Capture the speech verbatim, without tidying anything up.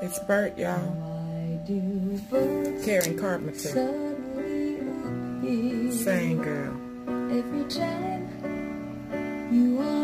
It's Burt, y'all. Karen Carpenter. Same girl. Every time you are